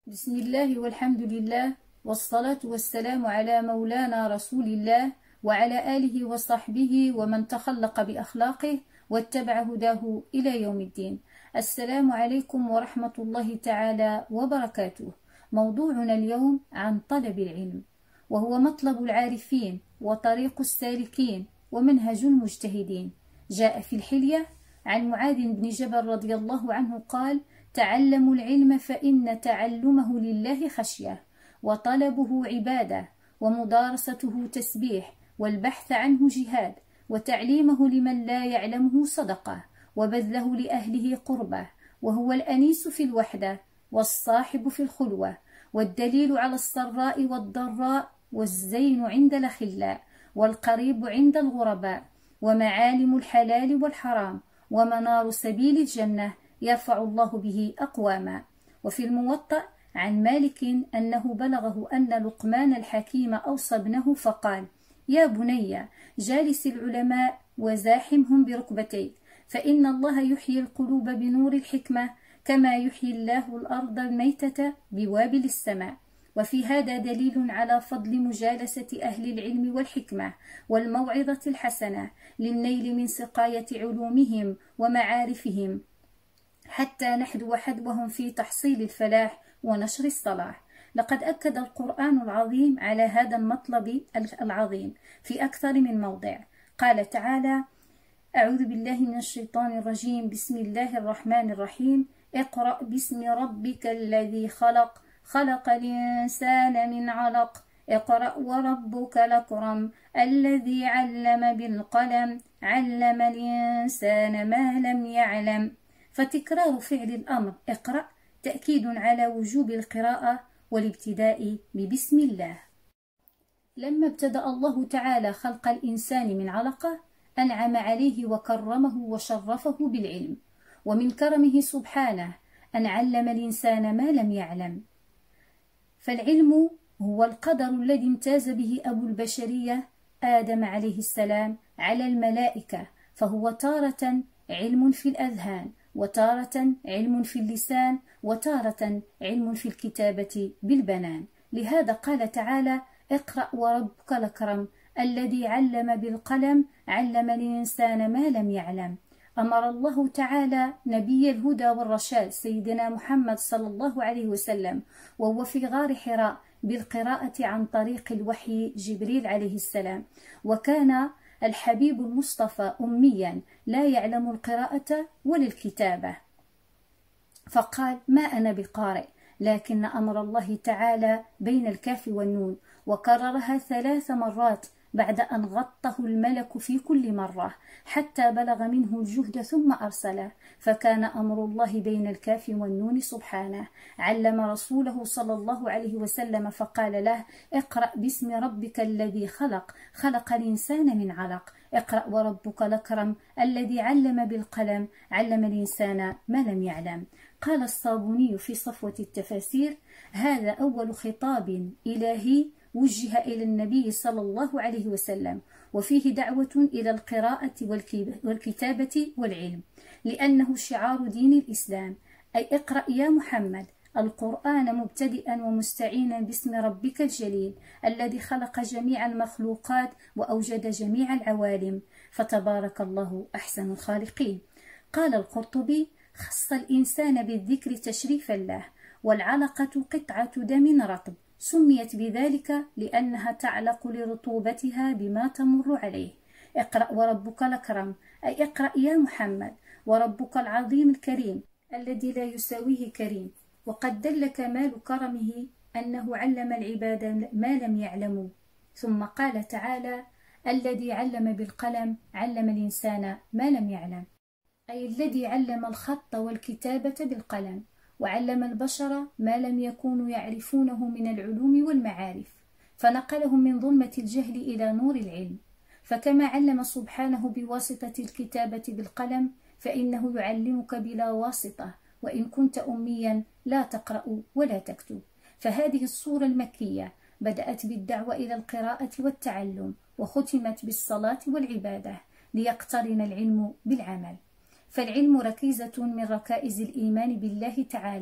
بسم الله والحمد لله والصلاة والسلام على مولانا رسول الله وعلى آله وصحبه ومن تخلق بأخلاقه واتبع هداه إلى يوم الدين. السلام عليكم ورحمة الله تعالى وبركاته. موضوعنا اليوم عن طلب العلم، وهو مطلب العارفين وطريق السالكين ومنهج المجتهدين. جاء في الحلية عن معاذ بن جبل رضي الله عنه قال: تعلموا العلم فإن تعلمه لله خشية، وطلبه عبادة، ومدارسته تسبيح، والبحث عنه جهاد، وتعليمه لمن لا يعلمه صدقة، وبذله لأهله قربة، وهو الأنيس في الوحدة والصاحب في الخلوة، والدليل على السراء والضراء، والزين عند الأخلاء، والقريب عند الغرباء، ومعالم الحلال والحرام، ومنار سبيل الجنة يرفع الله به أقواما. وفي الموطأ عن مالك أنه بلغه أن لقمان الحكيم أوصى ابنه فقال: يا بني، جالس العلماء وزاحمهم بركبتيك، فإن الله يحيي القلوب بنور الحكمة كما يحيي الله الأرض الميتة بوابل السماء. وفي هذا دليل على فضل مجالسة أهل العلم والحكمة والموعظة الحسنة للنيل من سقاية علومهم ومعارفهم، حتى نحدو حدوهم في تحصيل الفلاح ونشر الصلاح. لقد أكد القرآن العظيم على هذا المطلب العظيم في أكثر من موضع. قال تعالى: أعوذ بالله من الشيطان الرجيم، بسم الله الرحمن الرحيم. اقرأ باسم ربك الذي خلق، خلق الإنسان من علق، اقرأ وربك الأكرم الذي علم بالقلم، علم الإنسان ما لم يعلم. فتكرار فعل الأمر اقرأ تأكيد على وجوب القراءة والابتداء ببسم الله. لما ابتدأ الله تعالى خلق الإنسان من علقة أنعم عليه وكرمه وشرفه بالعلم، ومن كرمه سبحانه أن علم الإنسان ما لم يعلم. فالعلم هو القدر الذي امتاز به أبو البشرية آدم عليه السلام على الملائكة، فهو تارة علم في الأذهان، وتارة علم في اللسان، وتارة علم في الكتابة بالبنان. لهذا قال تعالى: اقرأ وربك الأكرم الذي علم بالقلم، علم الإنسان ما لم يعلم. أمر الله تعالى نبي الهدى والرشاد سيدنا محمد صلى الله عليه وسلم وهو في غار حراء بالقراءة عن طريق الوحي جبريل عليه السلام، وكان الحبيب المصطفى أميا لا يعلم القراءة ولا الكتابة، فقال: ما أنا بقارئ، لكن أمر الله تعالى بين الكاف والنون، وكررها 3 مرات بعد أن غطه الملك في كل مرة حتى بلغ منه الجهد ثم أرسله، فكان أمر الله بين الكاف والنون سبحانه. علم رسوله صلى الله عليه وسلم فقال له: اقرأ باسم ربك الذي خلق، خلق الإنسان من علق، اقرأ وربك الأكرم الذي علم بالقلم، علم الإنسان ما لم يعلم. قال الصابوني في صفوة التفاسير: هذا أول خطاب إلهي وجه إلى النبي صلى الله عليه وسلم، وفيه دعوة إلى القراءة والكتابة والعلم، لأنه شعار دين الإسلام، أي اقرأ يا محمد القرآن مبتدئا ومستعينا باسم ربك الجليل الذي خلق جميع المخلوقات وأوجد جميع العوالم، فتبارك الله أحسن الخالقين. قال القرطبي: خص الإنسان بالذكر تشريفا له، والعلقة قطعة دم رطب سميت بذلك لأنها تعلق لرطوبتها بما تمر عليه. اقرأ وربك الأكرم، أي اقرأ يا محمد وربك العظيم الكريم الذي لا يساويه كريم. وقد دل كمال كرمه أنه علم العباد ما لم يعلموا. ثم قال تعالى: الذي علم بالقلم، علم الإنسان ما لم يعلم، أي الذي علم الخط والكتابة بالقلم، وعلم البشر ما لم يكونوا يعرفونه من العلوم والمعارف، فنقلهم من ظلمة الجهل إلى نور العلم. فكما علم سبحانه بواسطة الكتابة بالقلم، فإنه يعلمك بلا واسطة، وإن كنت أميا لا تقرأ ولا تكتب. فهذه السورة المكية بدأت بالدعوة إلى القراءة والتعلم، وختمت بالصلاة والعبادة، ليقترن العلم بالعمل. فالعلم ركيزة من ركائز الإيمان بالله تعالى،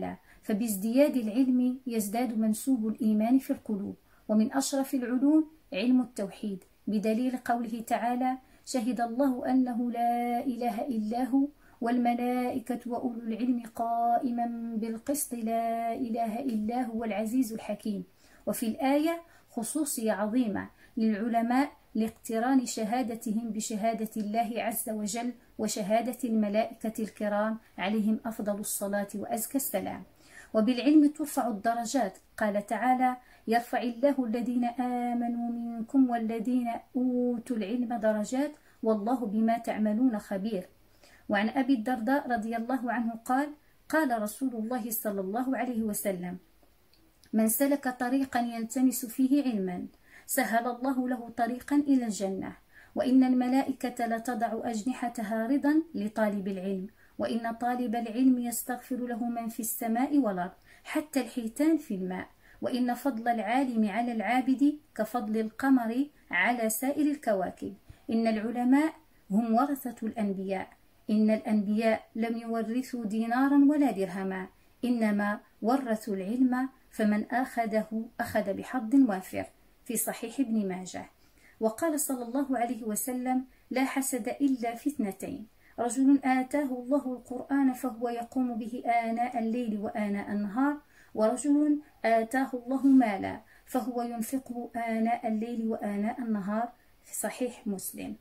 فبازدياد العلم يزداد منسوب الإيمان في القلوب. ومن أشرف العلوم علم التوحيد، بدليل قوله تعالى: شهد الله أنه لا إله إلا هو والملائكة وأولو العلم قائما بالقسط لا إله إلا هو العزيز الحكيم. وفي الآية خصوصية عظيمة للعلماء لاقتران شهادتهم بشهادة الله عز وجل وشهادة الملائكة الكرام عليهم أفضل الصلاة وأزكى السلام. وبالعلم ترفع الدرجات، قال تعالى: يرفع الله الذين آمنوا منكم والذين أوتوا العلم درجات والله بما تعملون خبير. وعن أبي الدرداء رضي الله عنه قال: قال رسول الله صلى الله عليه وسلم: من سلك طريقا يلتمس فيه علما سهل الله له طريقا إلى الجنة. وإن الملائكة لتضع أجنحتها رضا لطالب العلم، وإن طالب العلم يستغفر له من في السماء والأرض حتى الحيتان في الماء. وإن فضل العالم على العابد كفضل القمر على سائر الكواكب. إن العلماء هم ورثة الأنبياء. إن الأنبياء لم يورثوا دينارا ولا درهما، إنما ورثوا العلم، فمن أخذه أخذ بحظ وافر، في صحيح ابن ماجه. وقال صلى الله عليه وسلم: لا حسد إلا في اثنتين: رجل آتاه الله القرآن فهو يقوم به آناء الليل وآناء النهار، ورجل آتاه الله مالا فهو ينفقه آناء الليل وآناء النهار، في صحيح مسلم.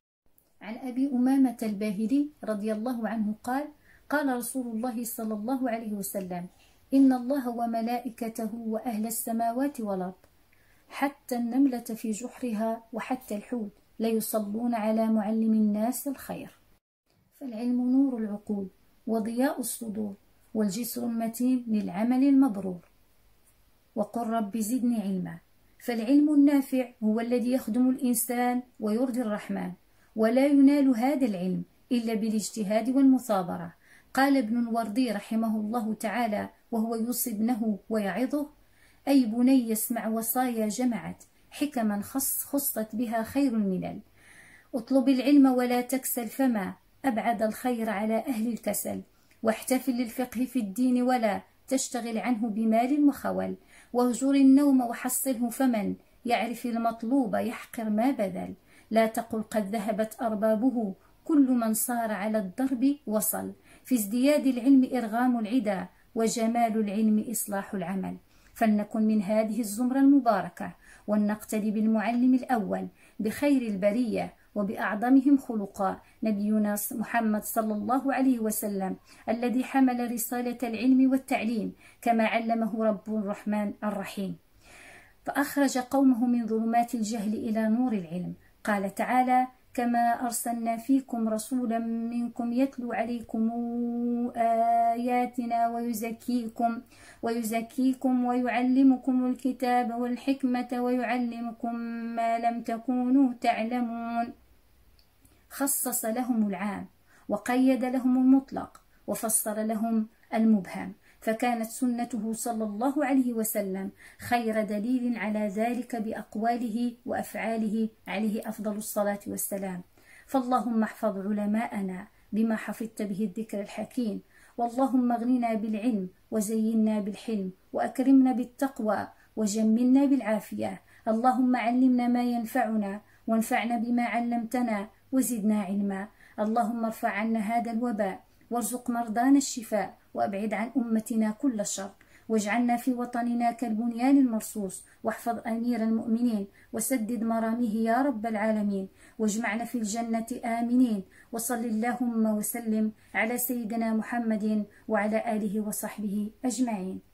عن أبي أمامة الباهلي رضي الله عنه قال: قال رسول الله صلى الله عليه وسلم: إن الله وملائكته وأهل السماوات والأرض حتى النملة في جحرها وحتى الحوت ليصلون على معلم الناس الخير. فالعلم نور العقول وضياء الصدور والجسر المتين للعمل المبرور. وقل رب زدني علما. فالعلم النافع هو الذي يخدم الإنسان ويرضي الرحمن، ولا ينال هذا العلم إلا بالاجتهاد والمثابرة. قال ابن الوردي رحمه الله تعالى وهو يوصي ابنه ويعظه: أي بني اسمع وصايا جمعت حكما خصت بها خير الملل. اطلب العلم ولا تكسل، فما أبعد الخير على أهل الكسل. واحتفل للفقه في الدين ولا تشتغل عنه بمال وخول. واهجر النوم وحصله، فمن يعرف المطلوب يحقر ما بذل. لا تقل قد ذهبت أربابه، كل من صار على الضرب وصل. في ازدياد العلم إرغام العدا، وجمال العلم إصلاح العمل. فلنكن من هذه الزمرة المباركة، ولنقتدي بالمعلم الأول بخير البرية وبأعظمهم خلقا، نبينا محمد صلى الله عليه وسلم، الذي حمل رسالة العلم والتعليم كما علمه رب الرحمن الرحيم، فأخرج قومه من ظلمات الجهل إلى نور العلم. قال تعالى: كما أرسلنا فيكم رسولا منكم يتلو عليكم آياتنا ويزكيكم ويعلمكم الكتاب والحكمة ويعلمكم ما لم تكونوا تعلمون. خصص لهم العام وقيد لهم المطلق وفسر لهم المبهم، فكانت سنته صلى الله عليه وسلم خير دليل على ذلك بأقواله وأفعاله عليه أفضل الصلاة والسلام. فاللهم احفظ علماءنا بما حفظت به الذكر الحكيم، واللهم اغننا بالعلم وزينا بالحلم وأكرمنا بالتقوى وجملنا بالعافية. اللهم علمنا ما ينفعنا وانفعنا بما علمتنا وزدنا علما. اللهم ارفع عنا هذا الوباء وارزق مرضانا الشفاء، وأبعد عن أمتنا كل شر، واجعلنا في وطننا كالبنيان المرصوص، واحفظ أمير المؤمنين وسدد مراميه يا رب العالمين، واجمعنا في الجنة آمنين. وصل اللهم وسلم على سيدنا محمد وعلى آله وصحبه أجمعين.